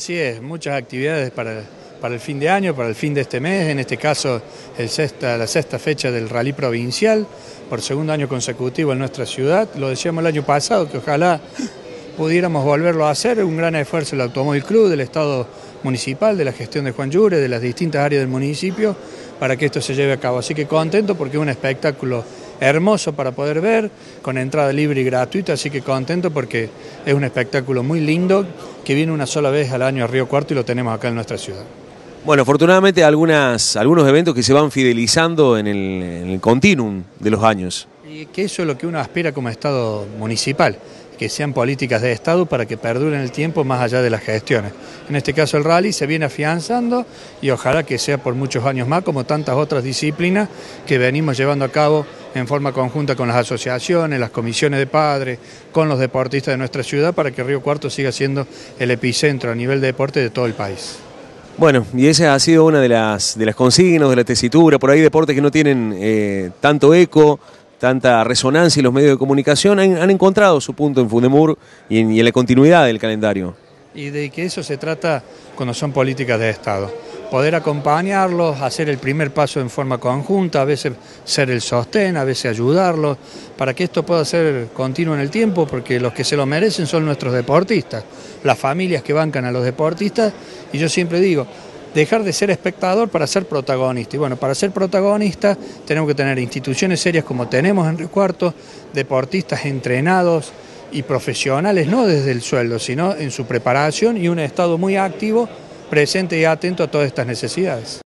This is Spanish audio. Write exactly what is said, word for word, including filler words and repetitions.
Así es, muchas actividades para, para el fin de año, para el fin de este mes, en este caso el sexta, la sexta fecha del Rally Provincial, por segundo año consecutivo en nuestra ciudad. Lo decíamos el año pasado, que ojalá pudiéramos volverlo a hacer, un gran esfuerzo del Automóvil Club, del Estado Municipal, de la gestión de Juan Llure, de las distintas áreas del municipio, para que esto se lleve a cabo. Así que contento porque es un espectáculo hermoso para poder ver, con entrada libre y gratuita, así que contento porque es un espectáculo muy lindo que viene una sola vez al año a Río Cuarto y lo tenemos acá en nuestra ciudad. Bueno, afortunadamente algunas, algunos eventos que se van fidelizando en el, en el continuum de los años. Y que eso es lo que uno aspira como Estado municipal, que sean políticas de Estado para que perduren el tiempo más allá de las gestiones. En este caso el rally se viene afianzando y ojalá que sea por muchos años más, como tantas otras disciplinas que venimos llevando a cabo en forma conjunta con las asociaciones, las comisiones de padres, con los deportistas de nuestra ciudad, para que Río Cuarto siga siendo el epicentro a nivel de deporte de todo el país. Bueno, y esa ha sido una de las, de las consignas, de la tesitura, por ahí deportes que no tienen eh, tanto eco, tanta resonancia en los medios de comunicación, han, han encontrado su punto en Fundemur y en, y en la continuidad del calendario. Y de que eso se trata cuando son políticas de Estado. Poder acompañarlos, hacer el primer paso en forma conjunta, a veces ser el sostén, a veces ayudarlos, para que esto pueda ser continuo en el tiempo, porque los que se lo merecen son nuestros deportistas, las familias que bancan a los deportistas, y yo siempre digo, dejar de ser espectador para ser protagonista. Y bueno, para ser protagonista tenemos que tener instituciones serias como tenemos en Río Cuarto, deportistas entrenados y profesionales, no desde el sueldo, sino en su preparación, y un Estado muy activo, presente y atento a todas estas necesidades.